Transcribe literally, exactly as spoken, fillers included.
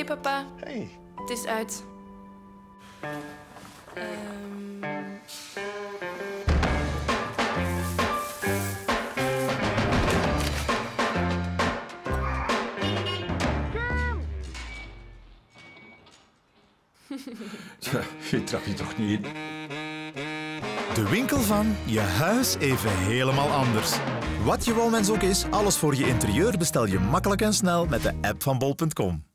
Hey papa, Hey. het is uit. Ehm Tja, je trap je toch niet in? De winkel van je huis even helemaal anders. Wat je woonmens ook is, alles voor je interieur bestel je makkelijk en snel met de app van bol punt com.